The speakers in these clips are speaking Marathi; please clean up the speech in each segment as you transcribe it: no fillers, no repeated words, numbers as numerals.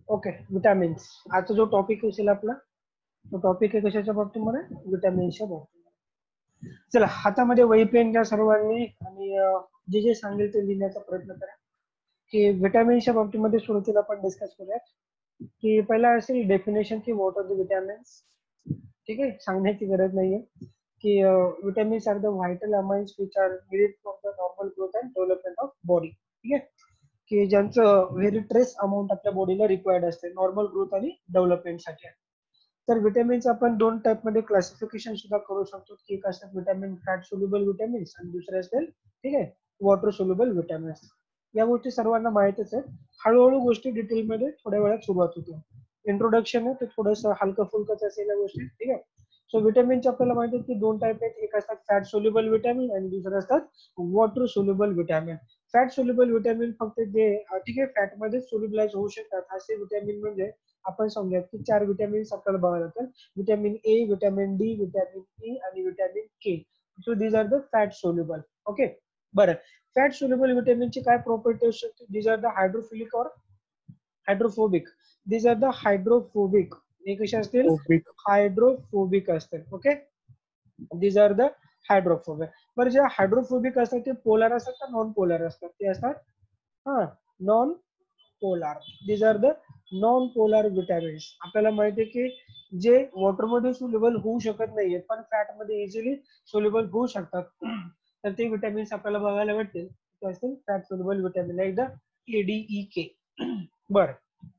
Okay, vitamins. आजचा जो टॉपिक असेल आपला, तो टॉपिक आहे कशाच्या बाबतीमध्ये? विटॅमिन्सच्या बाबतीमध्ये. चला, हातामध्ये वही पेन घ्या सर्वांनी आणि जे जे सांगेल ते लिहिण्याचा प्रयत्न करा. की विटॅमिन्सच्या बाबतीमध्ये सुरुवातीला आपण डिस्कस करूयात की पहिला असेल डेफिनेशन की व्हॉट आर द विटॅमिन्स. ठीक आहे, सांगण्याची गरज नाहीये की vitamins are the vital amines which are needed for the normal growth and development of body. ठीक आहे, की ज्यांचं व्हेरी ट्रेस अमाऊंट आपल्या बॉडीला रिक्वायर्ड असते नॉर्मल ग्रोथ आणि डेव्हलपमेंटसाठी. तर विटॅमिन्स आपण दोन टाइप मध्ये क्लासिफिकेशन सुद्धा करू शकतो की एक असतात विटॅमिन फॅट सोल्युबल विटॅमिन्स आणि दुसरे असतील ठीक आहे वॉटर सोल्युबल विटॅमिन्स. या गोष्टी सर्वांना माहितच आहेत. हळूहळू गोष्टी डिटेलमध्ये थोड्या वेळात सुरुवात होते. इंट्रोडक्शन आहे ते थोडंसं हलकं फुलकंच असेल या गोष्टी. ठीक आहे, सो विटॅमिनचे आपल्याला माहिती आहे की दोन टाइप आहेत. एक असतात फॅट सोल्युबल विटॅमिन आणि दुसरे असतात water soluble vitamin. Fat soluble vitamin फक्त जे ठीक आहे फॅट मध्ये सोल्युबलाइज होऊ शकतात असे विटॅमिन म्हणजे आपण समजूयात की चार विटॅमिन्स आपल्याला बघायला लागतात. Vitamin A, vitamin D, vitamin E आणि vitamin K. So these are the fat soluble. Okay, बरं. फॅट सोल्युबल विटॅमिनची काय प्रॉपर्टी असू शकते? These are the hydrophilic or hydrophobic. These are the hydrophobic. हे कसे असतील? हायड्रोफोबिक असतील. Okay, these are the hydrophobic. बरं, जे हायड्रोफोबिक असतात ते पोलर असतात का नॉन पोलर असतात? ते असतात हा non polar. These are the non polar vitamins. आपल्याला माहिती आहे की जे वॉटरमध्ये सोल्युबल होऊ शकत नाहीये पण फॅटमध्ये इझिली सोल्युबल होऊ शकतात तर ते विटॅमिन्स आपल्याला बघायला भेटतील. ते असतील fat soluble vitamin like the ADEK. बरं,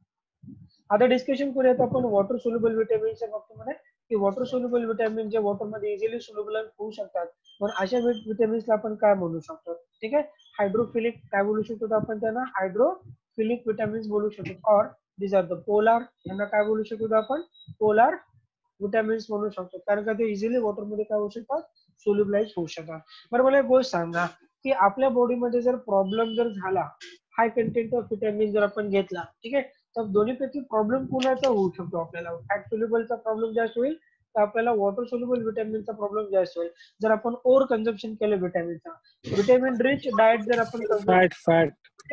आता डिस्कशन करूयात आपण वॉटर सोल्युबल विटॅमिनच्या बाबतीमध्ये की वॉटर सोल्युबल विटॅमिन जे वॉटरमध्ये इझिली सोल्युबल होऊ शकतात पण अशा विटॅमिन्सला आपण काय म्हणू शकतो? ठीक आहे, हायड्रोफिलिक काय बोलू शकतो आपण त्यांना? हायड्रोफिलिक विटॅमिन्स बोलू शकतो. और दिस आर द पोलार, यांना काय बोलू शकतो आपण? पोलार विटॅमिन्स म्हणू शकतो कारण का ते इझिली वॉटरमध्ये काय होऊ शकतात? सोल्युबलाइज होऊ शकतात. बरं, मला एक गोष्ट सांगा की आपल्या बॉडीमध्ये जर प्रॉब्लेम जर झाला हाय कंटेंट ऑफ विटॅमिन जर आपण घेतला ठीक आहे तर दोन्हीपैकी प्रॉब्लेम कुणाचा होऊ शकतो? आपल्याला फॅट सोल्युबलचा प्रॉब्लेम जास्त होईल तर आपल्याला वॉटर सोल्युबल विटॅमिनचा प्रॉब्लेम जास्त होईल. जर आपण ओव्हर कन्झम्पशन केलं विटॅमिनचा, विटॅमिन रिच डाएट जर आपण फॅट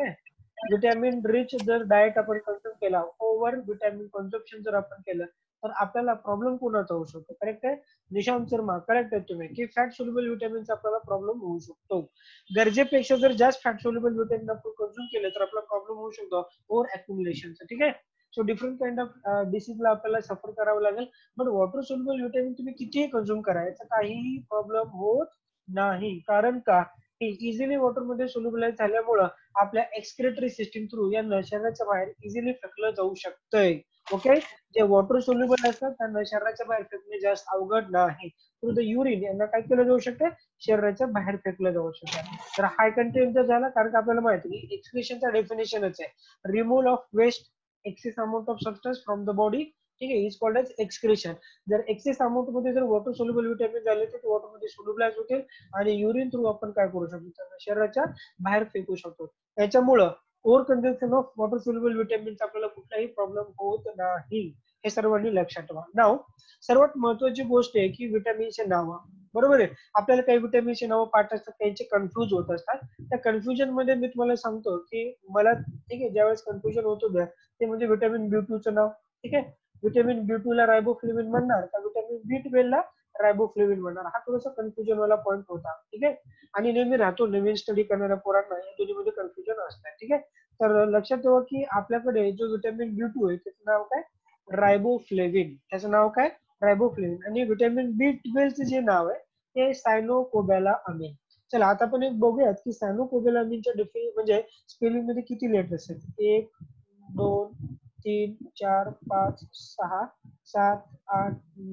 विटॅमिन रिच जर डाएट आपण कन्झ्युम केला, ओव्हर विटॅमिन कन्झम्पशन जर आपण केलं तर आपल्याला प्रॉब्लेम कोणाचा होऊ शकतो? करेक्ट आहे निशांत शर्मा, करेक्ट आहे तुम्ही की फॅट सोल्युबल विटॅमिनचा आपल्याला प्रॉब्लेम होऊ शकतो. गरजेपेक्षा जर जास्त फॅट सोल्युबल विटॅमिन आपण कन्झ्युम केलं तर आपला प्रॉब्लेम होऊ शकतो ओव्हर अक्युमुलेशनचा. ठीक आहे, सो डिफरंट काइंड ऑफ डिसीजला आपल्याला सफर करावं लागेल. पण वॉटर सोल्युबल विटॅमिन तुम्ही कितीही कन्झ्युम करा याचा काहीही प्रॉब्लेम होत नाही. कारण का? हे इझिली वॉटरमध्ये सोल्युबलाइज झाल्यामुळं आपल्या एक्सक्रेटरी सिस्टीम थ्रू यांना शरीराच्या बाहेर इझिली फेकलं जाऊ शकतंय. ओके, जे वॉटर सोल्युबल असतात त्यांना शरीराच्या बाहेर फेकणे जास्त अवघड नाही. थ्रू द युरिन यांना काय केलं जाऊ शकतं? शरीराच्या बाहेर फेकलं जाऊ शकतं. तर हाय कंटेंट जर झाला कारण का आपल्याला माहिती आहे एक्सक्रेशनचा डेफिनेशनच आहे removal of waste excess amount of substance from the body. ठीक आहे, इज कॉल्ड एज एक्सक्रेशन. जर एक्सेस अमाउंट मध्ये जर वॉटर सोल्युबल विटॅमिन झाले तर ते वॉटरमध्ये सोल्युबलाइज होतील आणि युरिन थ्रू आपण काय करू शकतो? त्यांना शरीराच्या बाहेर फेकू शकतो. त्याच्यामुळं over consumption of water soluble विटॅमिनचा आपल्याला कुठलाही प्रॉब्लेम होत नाही. हे सर्वांनी लक्षात ठेवा. नाव सर्वात महत्वाची गोष्ट आहे की विटॅमिनचे नावं. बरोबर आहे, आपल्याला काही विटॅमिनचे नावं पाठ असतात त्यांचे कन्फ्युज होत असतात. त्या कन्फ्युजन मध्ये मी तुम्हाला सांगतो की मला ठीक आहे ज्यावेळेस कन्फ्युजन होत होतं ते म्हणजे विटॅमिन B2 चं नाव. ठीक आहे, विटॅमिन B2 ला रायबोफ्लेविन म्हणणार का विटॅमिन B12 ला रायबोफ्लेविन म्हणणार? हा थोडासा कन्फ्युजन वाला पॉईंट होता. ठीक आहे, आणि नेहमी राहतो नवीन स्टडी करणाऱ्या पोरांना या दोन्हीमध्ये कन्फ्युजन असतं. ठीक आहे, तर लक्षात ठेवा की आपल्याकडे जो विटॅमिन B2 आहे त्याचं नाव काय? रायबोफ्लेविन. त्याचं नाव काय? रायबोफ्लेविन. आणि विटॅमिन B12 जे नाव आहे ते सायनोकोबॅलामिन. चला आता आपण एक बघूयात की सायनोकोबॅलामिनच्या म्हणजे स्पेलिंग मध्ये किती लेटर्स आहेत? 1 2 3 4 5 6 7 8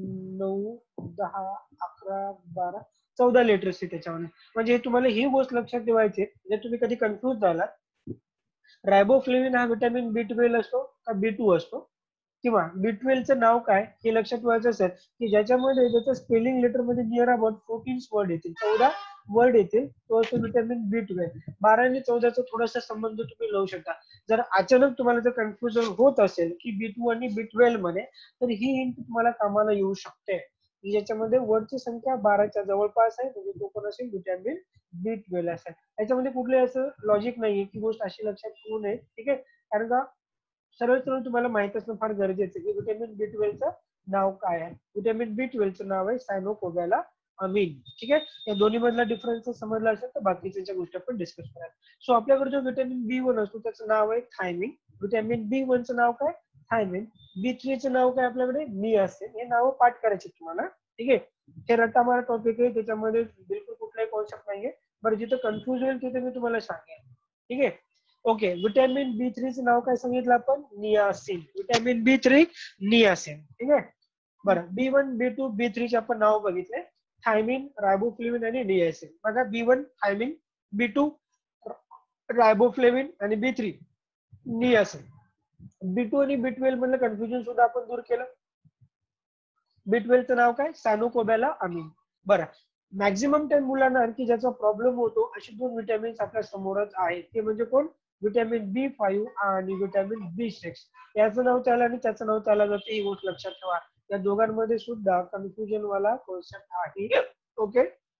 9 10 11 12 14 लेटर्स आहेत त्याच्यामध्ये. म्हणजे तुम्हाला ही गोष्ट लक्षात ठेवायची जर तुम्ही कधी कन्फ्युज झालात रायबोफ्लेविन हा विटॅमिन B12 असतो का B2 असतो किंवा B12 चं नाव काय हे लक्षात ठेवायचं असेल की ज्याच्यामध्ये त्याचं स्पेलिंग लेटर मध्ये नियर अबाउट 14 वर्ड येतील, 14 वर्ड येतील, तो असतो विटॅमिन B12. 12 आणि 14 चा थोडासा संबंध तुम्ही लावू शकता. जर अचानक तुम्हाला जर कन्फ्युजन होत असेल की B2 आणि B12 मध्ये तर ही हिंट तुम्हाला कामाला येऊ शकते. याच्यामध्ये वर्डची संख्या 12च्या जवळपास आहे म्हणजे तो पण असेल विटॅमिन B12 असेल. याच्यामध्ये कुठले असं लॉजिक नाहीये की गोष्ट अशी लक्षात ठेवू नये. ठीक आहे, कारण का सर्व सर्व तुम्हाला माहित असणं फार गरजेचं आहे की व्हिटॅमिन B12चं नाव काय आहे. व्हिटॅमिन B12चं नाव आहे सायनोकोव्हॅला अमीन. ठीक आहे, या दोन्ही मधला डिफरन्स समजला असेल तर बाकीच्या गोष्टी आपण डिस्कस करूया. सो आपल्याकडे जो व्हिटॅमिन B1 असतो त्याचं नाव आहे थायमिन. व्हिटॅमिन B1चं नाव काय? थायमिन. B3चं नाव काय आपल्याकडे? नियासिन. हे नाव पाठ करायचे तुम्हाला. ठीक आहे, हे रट्टामारा टॉपिक आहे, त्याच्यामध्ये बिलकुल कुठलाही कॉन्सेप्ट नाहीये. बरं, जिथं कन्फ्युज होईल तिथे मी तुम्हाला सांगेन. ठीक आहे, ओके. व्हिटॅमिन B3चं नाव काय सांगितलं आपण? नियासिन. Vitamin B3 niacin. ठीक आहे, बरं. B1, B2, B3 चे आपण नाव बघितले. थायमिन, रायबोफ्लेविन आणि नियासिन. बघा, B1 थायमिन, B2 रायबोफ्लेविन आणि B3 नियासिन. B2 आणि B12 मधलं कन्फ्युजन सुद्धा आपण दूर केलं. B12चं नाव काय? सायनोकोव्हॅला अमीन. बरं, मॅक्झिमम टाइम मुलांना आणखी ज्याचा प्रॉब्लेम होतो अशी दोन विटॅमिन्स आपल्या समोरच आहेत. ते म्हणजे कोण? व्हिटॅमिन B5 आणि व्हिटॅमिन B6. याचं नाव त्याला आणि त्याचं नाव त्याला जातं, ही गोष्ट लक्षात ठेवा. या दोघांमध्ये सुद्धा कन्फ्युजन वाला कॉन्सेप्ट आहे. ओके,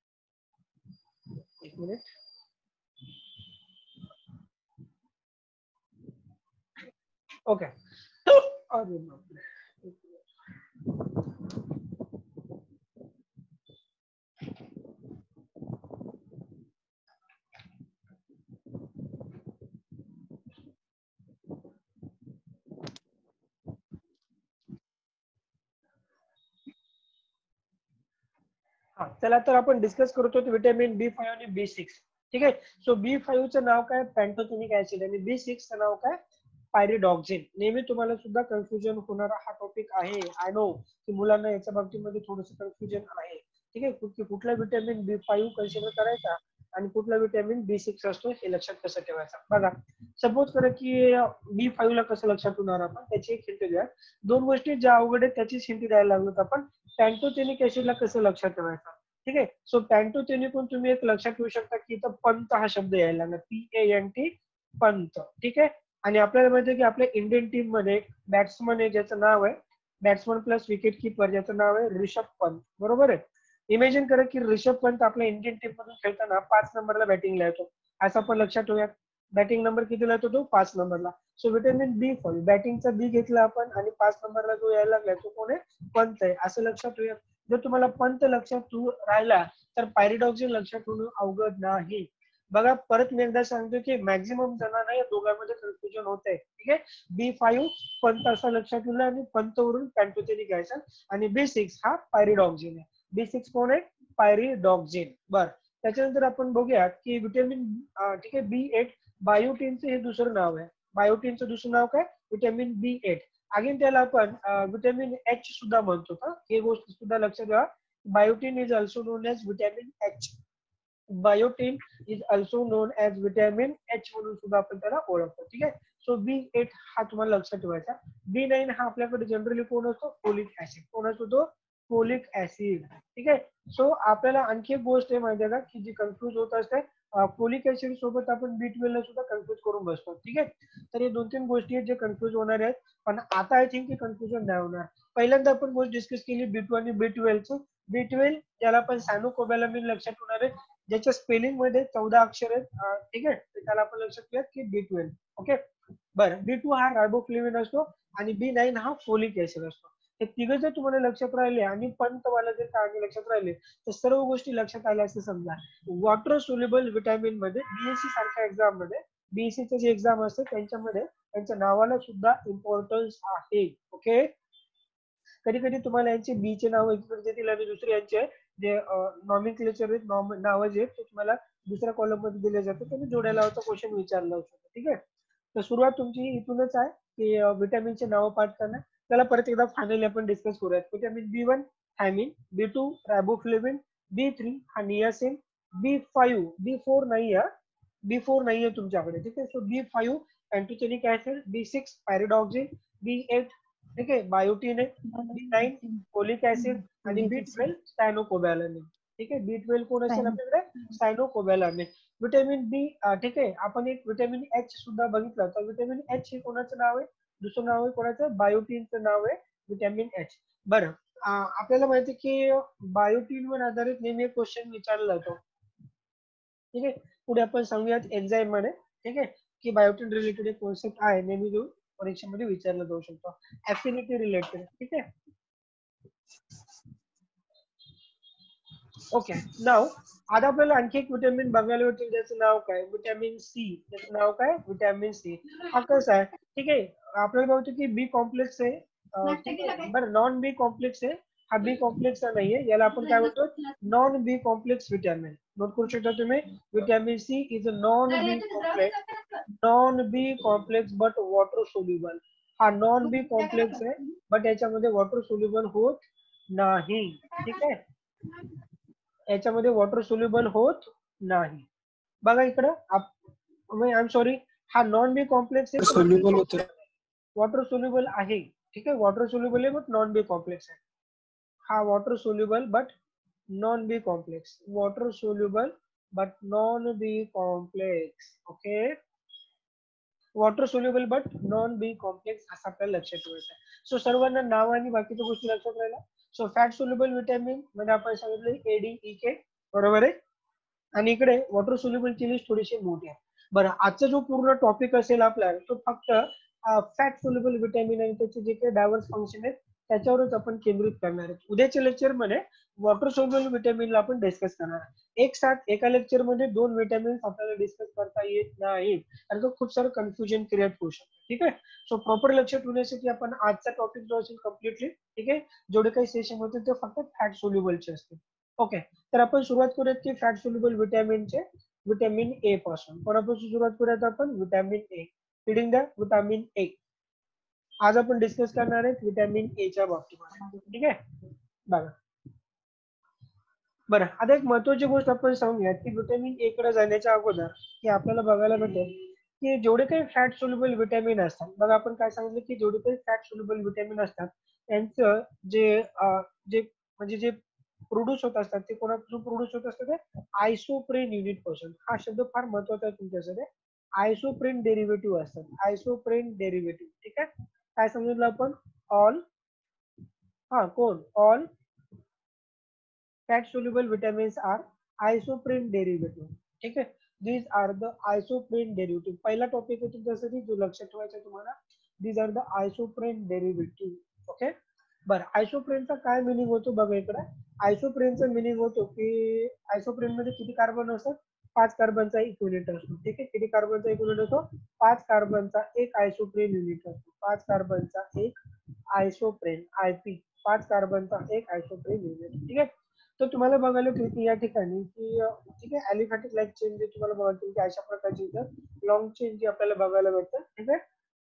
एक मिनिट. ओके, अरे बापरे. हा, चला तर आपण डिस्कस करतो व्हिटॅमिन B5 आणि B6. ठीक आहे, सो B5 चं नाव काय? Pantothenic acid. आणि B6 चं नाव काय? पायरिडॉक्सिन. नेहमी तुम्हाला सुद्धा कन्फ्युजन होणारा हा टॉपिक आहे. आय नो की मुलांना याच्या बाबतीमध्ये थोडंसं कन्फ्युजन आहे. ठीक आहे, कुठला व्हिटॅमिन B5 कन्सिडर करायचा आणि कुठला व्हिटॅमिन B6 असतो हे लक्षात कसं ठेवायचं. बघा, सपोज करा की B5 ला कसं लक्षात होणार आपण, त्याची एक हिंट द्या. दोन गोष्टी ज्या अवघड आहेत त्याचीच हिंट द्यायला लागलोत आपण. पॅन्टोथेनिक ऍसिडला कसं लक्षात ठेवायचं. ठीक आहे, सो पॅन्टोथेनिकून तुम्ही एक लक्षात ठेवू शकता की इथं पंत हा शब्द यायला लागला. PANT, पंत. ठीक आहे, आणि आपल्याला माहिती आहे की आपल्या इंडियन टीम मध्ये बॅट्समन आहे ज्याचं नाव आहे, बॅट्समन प्लस विकेट किपर, ज्याचं नाव आहे ऋषभ पंत. बरोबर आहे. इमॅजिन करा की ऋषभ पंत आपल्या इंडियन टीम मधून खेळताना 5 नंबरला बॅटिंगला येतो. असं आपण लक्षात ठेवूया. बॅटिंग नंबर कितीला येतो तो? 5 नंबरला. सो व्हिटॅमिन B5 बॅटिंगचा बी घेतला आपण आणि 5 नंबरला जो यायला लागलाय तो कोण आहे? पंत आहे, असं लक्षात ठेवूया. जर तुम्हाला पंत लक्षात राहिला तर पायरिडॉक्सिन लक्षात ठेवणं अवघड नाही. बघा, परत मी एकदा सांगतो की मॅक्झिमम जणांना या दोघांमध्ये कन्फ्युजन होत आहे. ठीक आहे, B5 पंत असं लक्षात ठेवलं आणि पंतवरून पॅन्टोथेनिक ऍसिड, आणि B6 हा पायरिडॉक्सिन आहे. B6 कोण आहे? पायरिडॉक्सिन. बर, त्याच्यानंतर आपण बघूया की व्हिटॅमिन, ठीक आहे, B8 बायोटिनचं हे दुसरं नाव आहे. बायोटिनचं दुसरं नाव काय? Vitamin B8. अगेन त्याला आपण व्हिटॅमिन H सुद्धा म्हणतो. हे गोष्ट सुद्धा लक्षात घ्या. Biotin is also known as vitamin H. Biotin is also known as vitamin H म्हणून सुद्धा आपण त्याला ओळखतो. ठीक आहे, सो B8 हा तुम्हाला लक्षात ठेवायचा. B9 हा आपल्याकडे जनरली कोण असतो? Folic acid. कोण असतो तो? Folic acid. ठीक आहे, सो आपल्याला आणखी एक गोष्ट आहे माहिती आहे का की जी कन्फ्युज होत असते, फोलिक ऍसिड सोबत आपण B12 ला सुद्धा कन्फ्युज करून बसतो. ठीक आहे, तर हे 2-3 गोष्टी आहेत जे कन्फ्युज होणार आहेत. पण आता आय थिंक कन्फ्युजन नाही होणार. पहिल्यांदा आपण गोष्ट डिस्कस केली B2 आणि B12 B12 ज्याला आपण सायनोकोव्हॅलामिन लक्षात होणार आहे, ज्याच्या स्पेलिंग मध्ये 14 अक्षर आहेत. ठीक आहे, त्याला आपण लक्षात ठेवूया की B12. ओके, बरं. B2 हा रायबोफ्लेविन असतो आणि B9 हा फोलिक ऍसिड असतो. हे तिघं जर तुम्हाला लक्षात राहिले आणि पंतवाला जर काय लक्षात राहिले तर सर्व गोष्टी लक्षात आल्या असं समजा. वॉटर सोल्युबल व्हिटॅमिन मध्ये BSc सारख्या एक्झाम मध्ये, BSc जे एक्झाम असते त्यांच्यामध्ये त्यांच्या नावाला सुद्धा इम्पॉर्टन्स आहे. ओके, कधी कधी तुम्हाला यांचे बी चे नाव एकीकडे देतील आणि दुसरे यांचे जे नॉमिनक्लेचर आहेत, नावं जे आहेत ते तुम्हाला दुसऱ्या कॉलम मध्ये दिले जातात, त्यांनी जोड्या लावायचा क्वेश्चन विचारला होता. ठीक आहे, तर सुरुवात तुमची इथूनच आहे की व्हिटॅमिनचे नाव पाठ करणं. त्याला परत एकदा फायनली आपण डिस्कस करूयात. Vitamin B1 thiamine, B2 riboflavin, B3 हा नियासिन, B5 B4 नाही आहे, B4 नाहीये तुमच्याकडे. ठीक आहे, so B5 पॅन्टोथेनिक acid, B6 pyridoxine, B8 ठीक आहे बायोटिन आहे, B9 फोलिक ऍसिड आणि B12 सायनोकोव्हॅलामिन. ठीक आहे, B12 कोण असेल आपल्याकडे? सायनोकोव्हॅलामिन. व्हिटॅमिन बी, ठीक आहे, आपण एक व्हिटॅमिन H सुद्धा बघितलं. तर व्हिटॅमिन H हे कोणाचं नाव आहे? दुसरं नाव आहे कोणाचं? बायोटिनचं नाव आहे व्हिटॅमिन H. बरं, आपल्याला माहिती आहे की बायोटिनवर आधारित नेहमी एक क्वेश्चन विचारला जातो. ठीक आहे, पुढे आपण सांगूयात एन्झाईम मध्ये. ठीक आहे, की बायोटिन रिलेटेड एक कॉन्सेप्ट आहे नेहमी घेऊन परीक्षेमध्ये विचारला जाऊ शकतो. Affinity related. ठीक आहे. ओके. नाव आता आपल्याला आणखी एक विटॅमिन बघायला भेटेल, त्याचं नाव काय, विटॅमिन सी. त्याचं नाव काय, विटॅमिन सी. हा कसा आहे, ठीक आहे, आपल्याला बघतो की बी कॉम्प्लेक्स आहे, ठीक आहे, बरं नॉन बी कॉम्प्लेक्स आहे, हा बी कॉम्प्लेक्स नाहीये, याला आपण काय म्हणतो, non B complex vitamin. Note करू शकता तुम्ही, vitamin C is a non B complex but water soluble. हा नॉन बी कॉम्प्लेक्स आहे, बट याच्यामध्ये वॉटर सोल्युबल होत नाही. ठीक आहे, याच्यामध्ये वॉटर सोल्युबल होत नाही. बघा इकडं, आय एम सॉरी, हा नॉन बी कॉम्प्लेक्स आहे, सोल्युबल होतं. वॉटर सोल्युबल आहे. ठीक आहे, वॉटर सोल्युबल आहे बट नॉन बी कॉम्प्लेक्स आहे. हा water soluble but non B complex, water soluble but non B complex. Okay, water soluble but non B complex असं आपल्याला लक्षात ठेवायचं आहे. सो सर्वांना नाव आणि बाकीच्या गोष्टी लक्षात राहिल्या. सो फॅट सोल्युबल विटॅमिन म्हणजे आपण सांगितलं ADEK, बरोबर आहे. आणि इकडे वॉटर सोल्युबलची लिस्ट थोडीशी मोठी आहे. बरं, आजचा जो पूर्ण टॉपिक असेल आपला तो फक्त फॅट सोल्युबल विटॅमिन आणि त्याचे जे काही डायव्हर्स फंक्शन आहेत त्याच्यावरच आपण केंद्रित करणार आहे. उद्याच्या लेक्चर मध्ये वॉटर सोल्युबल विटॅमिनला आपण डिस्कस करणार आहे. एक साथ एका लेक्चर मध्ये 2 विटॅमिन्स आपल्याला डिस्कस करता येत नाहीत आणि तो खूप सारं कन्फ्युजन क्रिएट होऊ शकतं. ठीक आहे, सो प्रॉपर लक्षात ठेवण्यासाठी आपण आजचा टॉपिक जो असेल कम्प्लिटली, ठीक आहे, जेवढे काही सेशन होते ते फक्त फॅट सोल्युबलचे असतील. ओके, तर आपण सुरुवात करूयात की फॅट सोल्युबल विटॅमिनचे, विटॅमिन ए पासून. कोणापासून सुरुवात करूयात आपण, vitamin A. Reading the vitamin A. आज आपण डिस्कस करणार आहेत विटॅमिन ए च्या बाबतीमध्ये. ठीक आहे, बघा बरं, आता एक महत्वाची गोष्ट आपण सांगूयात की विटॅमिन ए कडे जाण्याच्या अगोदर की आपल्याला बघायला भेटेल की जेवढे काही फॅट सोल्युबल विटॅमिन असतात, बघा आपण काय सांगितलं की जेवढे काही फॅट सोल्युबल विटॅमिन असतात त्यांचं जे जे म्हणजे जे प्रोड्यूस होत असतात ते कोणापासून प्रोड्यूस होत असतात, ते आयसोप्रेन युनिट पासून. हा शब्द फार महत्वाचा आहे तुमच्यासाठी. आयसोप्रेन डेरिव्हेटिव्ह असतात, आयसोप्रेन डेरिव्हेटिव्ह. ठीक आहे, काय समजलं आपण, all all fat soluble vitamins are isoprene derivative. ठीक आहे, these are the isoprene derivative. पहिला टॉपिक आहे तुमच्यासाठी जो लक्षात ठेवायचा तुम्हाला, these are the isoprene derivative. Okay, बरं, आयसोप्रेनचा काय मिनिंग होतो बघा इकडे. आयसोप्रेनचा मिनिंग होतो की आयसोप्रेन मध्ये किती कार्बन असतात, 5 कार्बनचा एक युनिट असतो. ठीक आहे, किती कार्बनचा एक युनिट असतो, 5 कार्बनचा एक आयसोप्रेन युनिट असतो. 5 कार्बनचा एक आयसोप्रेन, आयपी, 5 कार्बनचा एक आयसोप्रेन युनिट. ठीक आहे, तर तुम्हाला बघायला की या ठिकाणी की ठीक आहे, अॅलिफॅटिक लाईक चेन जे तुम्हाला बघायला की अशा प्रकारची लॉंग चेन जी आपल्याला बघायला भेटतात. ठीक आहे,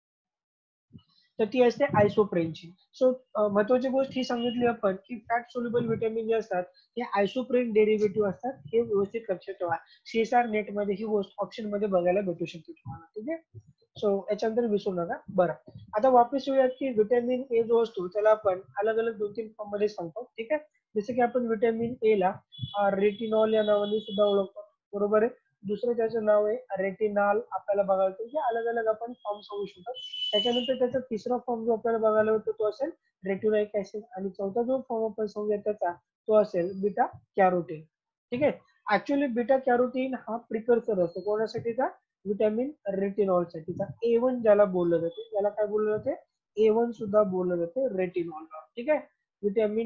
तर ती असते आयसोप्रेनची. सो महत्वाची गोष्ट ही सांगितली आपण की फॅट सोल्युबल विटॅमिन जे असतात हे आयसोप्रेन डेरिव्हेटिव्ह असतात. हे व्यवस्थित लक्षात ठेवा. CSR नेट मध्ये ही गोष्ट ऑप्शन मध्ये बघायला भेटू शकते तुम्हाला. ठीक आहे, सो याच्यानंतर विसरू नका. बरं, आता वापस येऊयात की विटॅमिन ए जो असतो त्याला आपण अलग अलग 2-3 फॉर्म मध्ये सांगतो. ठीक आहे, जसं की आपण विटॅमिन ए ला रेटिनॉल या नावाने सुद्धा ओळखतो, बरोबर आहे. दुसरं त्याचं नाव आहे रेटिनॉल. आपल्याला बघायला की अलग अलग आपण फॉर्म सांगू शकतो. त्याच्यानंतर त्याचा तिसरा फॉर्म जो आपल्याला बघायला होतो तो असेल रेटिनोइक ऍसिड. आणि चौथा जो फॉर्म आपण सांगूया त्याचा तो असेल बीटा कॅरोटीन. ठीक आहे, ऍक्च्युअली बीटा कॅरोटीन हा प्रिकर्सर असतो कोणासाठीचा, विटॅमिन रेटिनॉल साठीचा. A1 ज्याला बोललं जाते, त्याला काय बोललं जाते, A1 सुद्धा बोललं जाते रेटिनॉल. ठीक आहे, विटॅमिन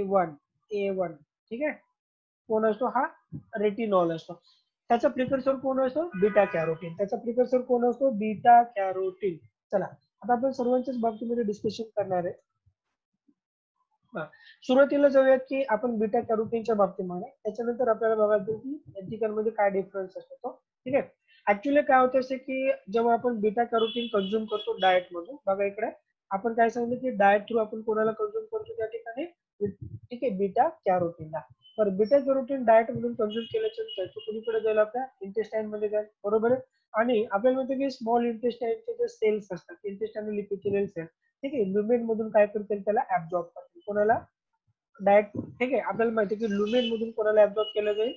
A1. ठीक आहे, कोण असतो, हा रेटिनॉल असतो. त्याचा प्रिकर्सर कोण असतो, बीटा कॅरोटीन. त्याचा प्रिकर्सर कोण असतो, बीटा कॅरोटीन. चला, आता आपण सर्वांच्याच बाबतीमध्ये डिस्कशन करणार आहे. सुरुवातीला जाऊयात की आपण बीटा कॅरोटीनच्या बाबतीमध्ये, त्याच्यानंतर आपल्याला बघायचं की या ठिकाणी काय डिफरन्स असतो. ठीक आहे, ऍक्च्युअली काय होतं असे की जेव्हा आपण बीटा कॅरोटीन कंझ्युम करतो डाएट मधून, बघा इकडे आपण काय सांगितलं की डाएट थ्रू आपण कोणाला कंझ्युम करतो त्या ठिकाणी, ठीक आहे, बीटा कॅरोटीनला. तर बीटा कॅरोटीन डाएट मधून कंझ्युम केल्याच्या नंतर तो कुणीकडे जाईल, आपल्या इंटेस्टाईन मध्ये जाईल, बरोबर आहे. आणि आपल्याला माहिती की स्मॉल इंटेस्टाईनचे जे सेल्स असतात, इंटेस्टाइनल इपिथेलियल सेल, ठीक आहे, लुमेन मधून काय करतील, त्याला ऍब्झॉर्ब करतील. कोणाला, डाएट. ठीक आहे, आपल्याला माहिती की लुमेन मधून कोणाला ऍब्झॉर्ब केलं जाईल,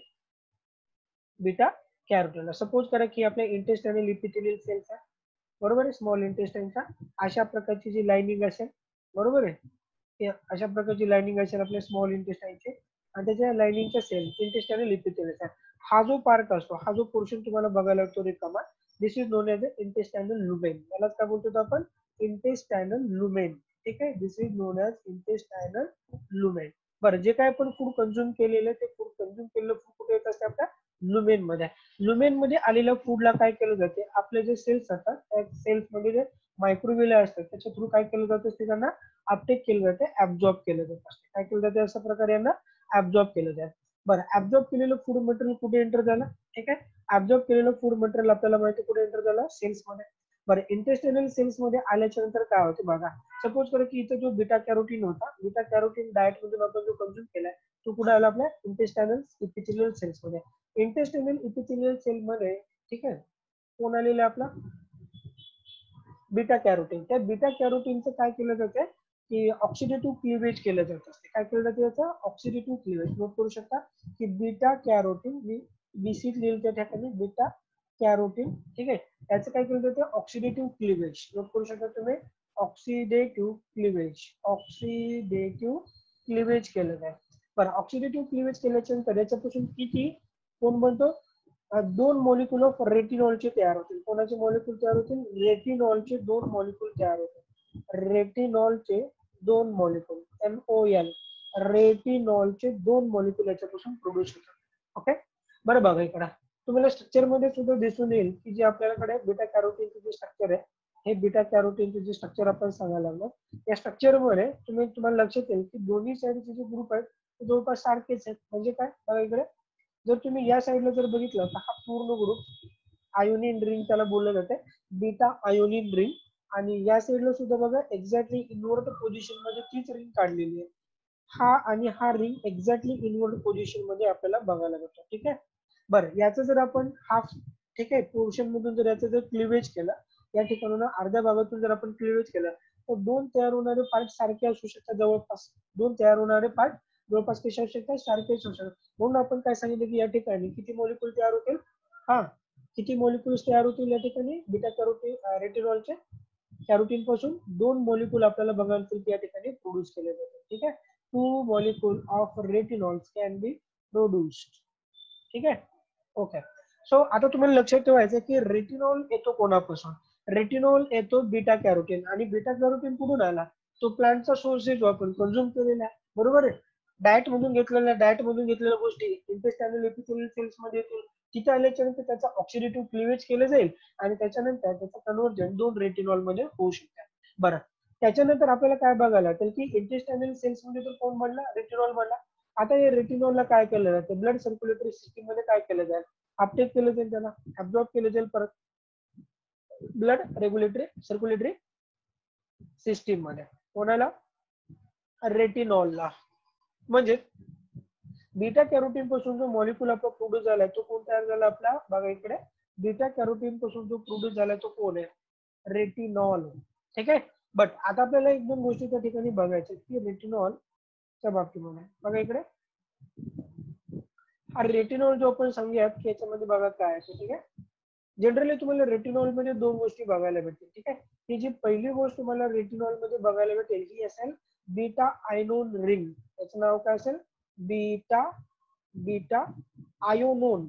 बीटा कॅरोटीनला. सपोज करा की आपल्या इंटेस्टाइनल इपिथेलियल सेल्स आहे, बरोबर आहे, स्मॉल इंटेस्टाइनचा. अशा प्रकारची जी लाइनिंग असेल, बरोबर आहे, अशा प्रकारची लाइनिंग असेल आपल्या स्मॉल इंटेस्टाइनची, आणि त्याच्या लाइनिंगच्या सेल इंटेस्टाइनल इपिथेलियल. हा जो पार्ट असतो, हा जो पोर्शन तुम्हाला बघायला लागतो रिकामा, this is known as intestinal lumen. यालाच काय बोलतो आपण? Intestinal lumen. ठीक आहे, this is known as intestinal lumen. बरं, जे काय आपण फूड कंझ्युम केलेलं, ते फूड कंझ्युम केलेलं फूड कुठे येत असते? आपल्या लुमेन मध्ये. लुमेन मध्ये आलेल्या फूडला काय केलं जाते? आपले जे सेल्स असतात त्या सेल्स मध्ये जे मायक्रोवेला असतात त्याच्या थ्रू काय केलं जातं असते? त्यांना अपटेक केलं जाते, ऍब्झॉर्ब केलं जात असते. काय केलं जाते? अशा प्रकारे यांना ऍब्झॉर्ब केलं जाते. बरं, ऍब्झॉर्ब केलेलं फूड मटेरियल कुठे एंटर झालं? ठीक आहे, ऍब्झॉर्ब केलेलं फूड मटेरियल आपल्याला माहिती कुठे एंटर झालं? सेल्स मध्ये. बरं, इंटेस्टायनल सेल्स मध्ये आल्याच्या नंतर काय होते बघा. सपोज करा की इथं जो बीटा कॅरोटीन होता, बीटा कॅरोटीन डाएट मधून आपण जो कंझ्युम केलाय तो कुठे आला? आपल्या इंटेस्टायनल इपिथेलियल सेल्स मध्ये. इंटेस्टायनल इपिथेलियल सेल मध्ये, ठीक आहे, कोण आलेलं आपला? Beta carotene. त्या बीटा कॅरोटीनचं काय केलं जाते की ऑक्सिडेटिव्ह क्लिवेज केलं जात असते. काय केलं जाते? याचं ऑक्सिडेटिव्ह क्लिवेज. नोट करू शकता की बीटा कॅरोटीन, बीसी लिहिलं त्या ठिकाणी बीटा कॅरोटीन. ठीक आहे, त्याचं काय केलं जाते? Oxidative cleavage. नोट करू शकता तुम्ही, ऑक्सिडेटिव्ह क्लिवेज. ऑक्सिडेटिव्ह क्लिवेज केलं जाते. बरं, ऑक्सिडेटिव्ह क्लिवेज केल्याच्या नंतर याच्यापासून किती कोण बनतो? दोन मॉलिक्यूल ऑफ रेटिनॉलचे तयार होतील. कोणाचे मॉलिक्यूल तयार होतील? रेटिनॉलचे दोन मॉलिक्यूल तयार होतील. रेटिनॉलचे दोन मॉलिक्यूल, MOL, रेटिनॉलचे दोन मॉलिक्यूल याच्यापासून प्रोड्यूस होतात. ओके, बरं बघा इकडे तुम्हाला स्ट्रक्चर मध्ये सुद्धा दिसून येईल की जे आपल्याकडे बीटा कॅरोटीनचे जे स्ट्रक्चर आहे, हे बीटा कॅरोटीनचे जे स्ट्रक्चर आपण सांगायला लागलो, या स्ट्रक्चर मध्ये तुम्हाला लक्षात येईल की दोन्ही साईडचे जे ग्रुप आहेत ते जवळपास सारखेच आहेत. म्हणजे काय बघा इकडे, जर तुम्ही या साईडला जर बघितलं तर हा पूर्ण ग्रुप आयोनिन रिंग त्याला बोललं जाते, बीटा आयोनिन रिंग. आणि या साईडला सुद्धा बघा एक्झॅक्टली इनवर्ट पोझिशन मध्ये तीच रिंग काढलेली आहे. हा आणि हा रिंग एक्झॅक्टली इनवर्ट पोझिशन मध्ये आपल्याला बघायला भेटतो. ठीक आहे, बरं, याचं जर आपण हाफ, ठीक आहे, पोर्शन मधून जर याचं जर क्लिवेज केलं, या ठिकाणून अर्ध्या भागातून जर आपण क्लिवेज केलं तर दोन तयार होणारे पार्ट सारखे असू शकतात. जवळपास दोन तयार होणारे पार्ट जवळपास कसे असू शकतात? सारखेच असू शकतात. म्हणून आपण काय सांगितलं की या ठिकाणी किती मॉलिक्यूल तयार होतील? हा, किती मॉलिक्यूल्स तयार होतील या ठिकाणी? बीटा कॅरोटीन रेटिनॉलचे कॅरोटीन पासून दोन मॉलिक्यूल आपल्याला बघायला की या ठिकाणी प्रोड्यूस केले जातात. ठीक आहे, 2 molecule of retinols can be produced. ठीक आहे, ओके. सो आता तुम्हाला लक्षात ठेवायचं की रेटिनॉल येतो कोणापासून? रेटिनॉल येतो बीटा कॅरोटीन. आणि बीटा कॅरोटीन कुठून आला? तो प्लांटचा सोर्स आहे जो आपण कंझ्युम केलेला आहे, बरोबर आहे. डाएट मधून घेतलेल्या गोष्टी इंटेस्टायनल एपिथेलियल सेल्स मध्ये येतील. तिथे आल्याच्या नंतर त्याचा ऑक्सिडेटिव्ह क्लिवेज केलं जाईल आणि त्याच्यानंतर त्याचं कन्व्हर्जन दोन रेटिनॉल मध्ये होऊ शकतं. बरं, त्याच्यानंतर आपल्याला काय बघायला लागेल की इंटेस्टायनल सेल्स मध्ये तर कोण बनला? रेटिनॉल बनला. आता या रेटिनॉलला काय केलं जातं? ब्लड सर्क्युलेटरी सिस्टीम मध्ये काय केलं जाईल? अपटेक केलं जाईल, त्याला ऍब्झॉर्ब केलं जाईल परत ब्लड रेग्युलेटरी सर्क्युलेटरी सिस्टीम मध्ये. कोणाला? रेटिनॉलला. म्हणजे बीटा कॅरोटीन पासून जो मॉलिक्यूल आपला प्रोड्यूस झालाय तो कोण तयार झाला आपला? बघा इकडे, बीटा कॅरोटीन पासून जो प्रोड्यूस झालाय तो कोण आहे? रेटिनॉल. ठीक आहे, बट आता आपल्याला एक दोन गोष्टी त्या ठिकाणी बघायच्या की रेटिनॉलच्या बाबतीमध्ये. बघा इकडे, हा रेटिनॉल जो आपण सांगूयात की याच्यामध्ये बघा काय आहे. ठीक आहे, जनरली तुम्हाला रेटिनॉल मध्ये दोन गोष्टी बघायला भेटतील. ठीक आहे, ही जी पहिली गोष्ट तुम्हाला रेटिनॉल मध्ये बघायला भेटेल ही असेल बीटा आयनोन रिंग. याचं नाव काय असेल? Beta beta ionone,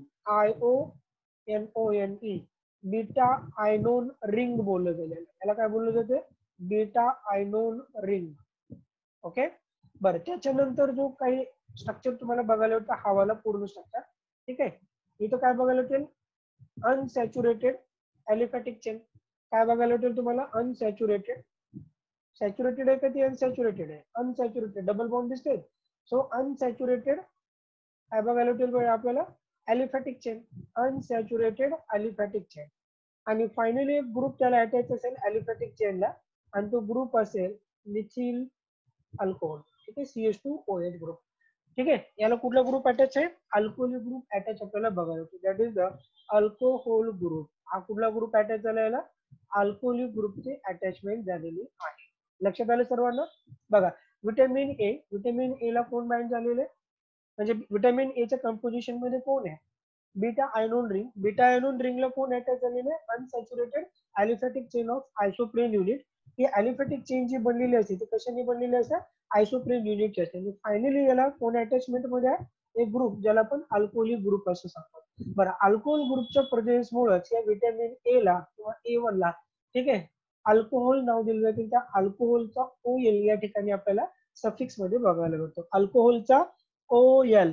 IONONE, beta ionone ring बोललं गेलेलं. याला काय बोललं जाते? Beta ionone ring. ओके, बरं, त्याच्यानंतर जो काही स्ट्रक्चर तुम्हाला बघायला भेटतं हा वाला पूर्ण स्ट्रक्चर. ठीक आहे, इथं काय बघायला भेटेल? Unsaturated aliphatic chain. काय बघायला भेटेल तुम्हाला? अनसॅच्युरेटेड. सॅच्युरेटेड आहे का ती अनसॅच्युरेटेड आहे? अनसॅच्युरेटेड, डबल बॉन्ड दिसते. सो अनसॅच्युरेटेड काय बघायला भेटेल आपल्याला? Aliphatic chain, unsaturated aliphatic chain. आणि फायनली एक ग्रुप त्याला अटॅच असेल ॲलिफॅटिक चेनला आणि तो ग्रुप असेल मिथिल अल्कोहोल. ठीक आहे, CH2OH ग्रुप. ठीक आहे, याला कुठला ग्रुप अटॅच आहे? अल्कोहोल ग्रुप अटॅच आपल्याला बघायला होतो, that is the alcohol group. हा कुठला ग्रुप अटॅच झाला? याला अल्कोहोलिक ग्रुपची अटॅचमेंट झालेली आहे. लक्षात आलं सर्वांना? बघा, विटॅमिन ए ला कोण बाइंड झालेले? म्हणजे विटॅमिन ए च्या कंपोजिशन मध्ये कोण आहे? Beta ionone ring. Beta ionone रिंगला कोण अटॅच झालेले? Unsaturated aliphatic chain of isoprene unit. ही ॲलिफॅटिक चेन जी बनलेली असते ती कशाने बनलेली असते? आयसोप्रेन युनिटची असते. फायनली याला कोण अटॅचमेंट मध्ये आहे? एक ग्रुप ज्याला आपण अल्कोहोलिक ग्रुप असं सांगतो. बरं, अल्कोहोल ग्रुपच्या प्रेझेन्समुळेच या व्हिटॅमिन ए ला किंवा A1 ला, ठीक आहे, अल्कोहोल नाव दिलं जाते. त्या अल्कोहोलचा OL या ठिकाणी आपल्याला सफिक्स मध्ये बघायला मिळतो. अल्कोहोलचा OL,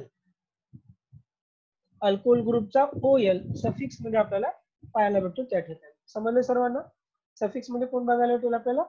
अल्कोहोल ग्रुपचा OL सफिक्स मध्ये आपल्याला पाहायला भेटतो त्या ठिकाणी. समजलं सर्वांना? सफिक्स मध्ये कोण बघायला भेटेल आपल्याला?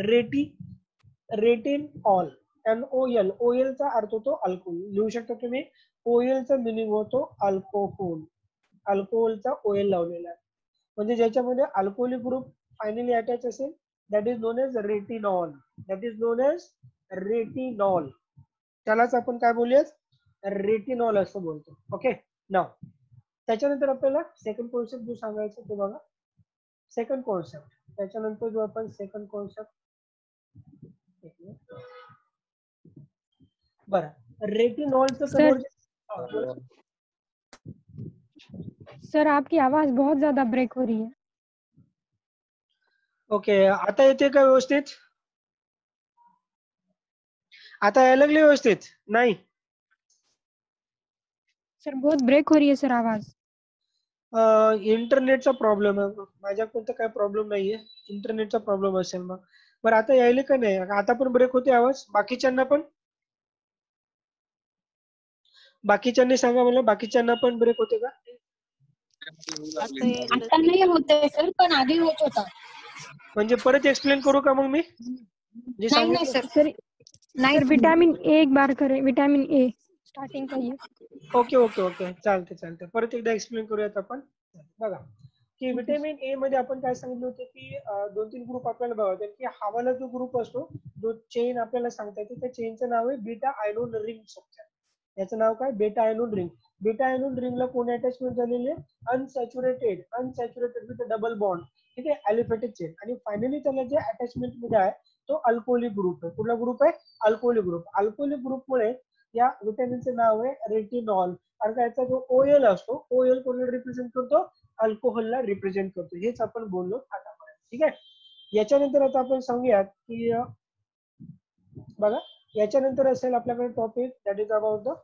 Retinol, NOL. OL चा अर्थ होतो अल्कोहोल. लिहू शकता तुम्ही. OL चा मिनिंग होतो अल्कोहोल. अल्कोहोलचा OL लावलेला आहे. म्हणजे ज्याच्यामध्ये अल्कोहोलिक ग्रुप फायनली अटॅच असेल, that is known as retinol. That is known as retinol. त्यालाच आपण काय बोलूयात? रेटिनॉल असं बोलतो. ओके, नाव. त्याच्यानंतर आपल्याला सेकंड कॉन्सेप्ट जो सांगायचा ते बघा. सेकंड कॉन्सेप्ट, त्याच्यानंतर जो आपण सेकंड कॉन्सेप्ट, बरं, रेटिनॉलचं कन्वर्जन. सर आपकी आवाज बहुत ज्यादा ब्रेक हो रही है. ओके, आता येते का व्यवस्थित? आता यायला लागली व्यवस्थित? नाही सर बहुत ब्रेक हो रही है सर आवाज. इंटरनेटचा प्रॉब्लेम आहे. माझ्याकडून तर काय प्रॉब्लेम नाहीये, इंटरनेटचा प्रॉब्लेम असेल मग. बरं, आता यायले का नाही? आता पण ब्रेक होते आवाज? बाकीच्यांना पण? बाकीच्यांनी सांगा मला, बाकीच्यांना पण ब्रेक होते का? आता नाही होते सर, पण आधी होत होता. म्हणजे परत एक्सप्लेन करू का मग मी? जे नाही नाही सांगितलं? सर, सर विटामिन ए एक बार करें. विटामिन ए स्टार्टिंग का ये. ओके ओके ओके, चालते चालते. परत एकदा एक्सप्लेन करूयात आपण. बघा की व्हिटॅमिन ए मध्ये आपण काय सांगितलं होतं की 2-3 ग्रुप आपल्याला बघायचे की हा वाला जो ग्रुप असतो, जो चेन आपल्याला सांगता येते, त्या चेनचं नाव आहे बीटा आयनोन रिंग स्ट्रक्चर. याचं नाव काय? Beta ionone ring. Beta ionone रिंगला कोण अटॅचमेंट झालेले? अनसॅच्युरेटेड विथ डबल बॉन्ड, ठीक आहे, अलिफॅटिक चेन. आणि फायनली त्याला जे अटॅचमेंट मध्ये आहे तो अल्कोहोलिक ग्रुप आहे. कुठला ग्रुप आहे? Alcoholic group. अल्कोहोलिक ग्रुपमुळे या व्हिटॅमिनचं नाव आहे रेटिनॉल. कारण का याचा जो OL असतो, OL कोणाला रिप्रेझेंट करतो? अल्कोहोलला रिप्रेझेंट करतो. हेच आपण बोललो आतापर्यंत, ठीक आहे. याच्यानंतर आता आपण सांगूयात की बघा, याच्यानंतर असेल आपल्याकडे topic that is about the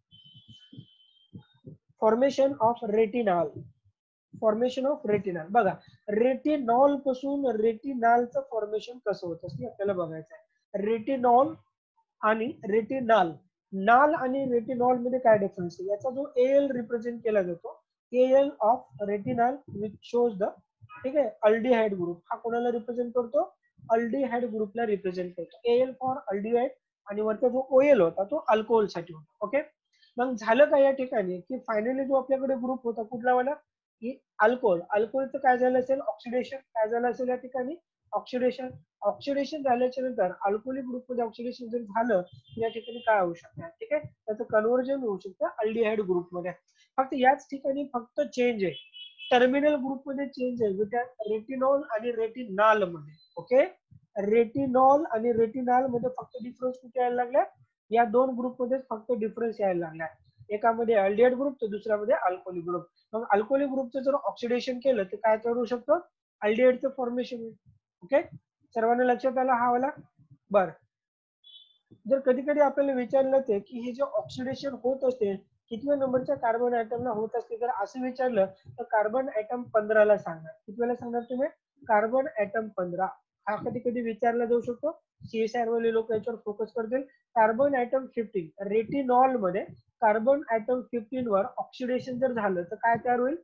formation of retinol. Formation of retinol. बघा, रेटिनॉल पासून रेटिनॉलचं फॉर्मेशन कसं होतं हे आपल्याला बघायचं आहे. रेटिनॉल आणि रेटिनॉल, नाल आणि रेटिनॉल मध्ये काय डिफरन्स आहे? याचा जो AL रिप्रेझेंट केला जातो, AL of retinol which shows the, ठीक आहे, अल्डिहाइड ग्रुप. हा कोणाला रिप्रेझेंट करतो? अल्डिहाइड ग्रुपला रिप्रेझेंट करतो. AL फॉर अल्डिहाइड आणि वरचा जो OL होता तो अल्कोहोल साठी होता. ओके, मग झालं काय या ठिकाणी की फायनली जो आपल्याकडे ग्रुप होता कुठला वाला? की अल्कोहोल. अल्कोहोलचं काय झालं असेल? ऑक्सिडेशन. काय झालं असेल या ठिकाणी? ऑक्सिडेशन. ऑक्सिडेशन झाल्याच्या नंतर अल्कोहोलिक ग्रुपमध्ये ऑक्सिडेशन जर झालं या ठिकाणी काय होऊ शकतं? ठीक आहे, त्याचं कन्व्हर्जन होऊ शकतं अल्डिहाइड ग्रुपमध्ये. फक्त याच ठिकाणी फक्त चेंज आहे, टर्मिनल ग्रुपमध्ये चेंज आहे रेटिनॉल आणि रेटिनॉल मध्ये. ओके, रेटिनॉल आणि रेटिनॉल मध्ये फक्त डिफरन्स कुठे यायला लागला? या दोन ग्रुपमध्ये फक्त डिफरन्स यायला लागला. एकामध्ये अल्डिहाइड ग्रुप तर दुसऱ्यामध्ये अल्कोहोलिक ग्रुप. मग अल्कोहोलिक ग्रुपचं जर ऑक्सिडेशन केलं तर काय करू शकतो? अल्डिहाइडचं फॉर्मेशन होईल. ओके, सर्वांना लक्षात आला हा वाला? बर, जर कधी कधी आपल्याला विचारलं ते की हे जे ऑक्सिडेशन होत असते कितव्या नंबरच्या कार्बन आयटमला होत असते, जर असं विचारलं तर कार्बन आयटम 15 ला सांगणार. किती वेळेला सांगणार तुम्ही? Carbon item 15. हा कधी कधी विचारला जाऊ शकतो. CSIR वाले लोक याच्यावर फोकस करतील. कार्बन आयटम 15 रेटिनॉल मध्ये कार्बन आयटम 15 वर ऑक्सिडेशन जर झालं तर काय तयार होईल?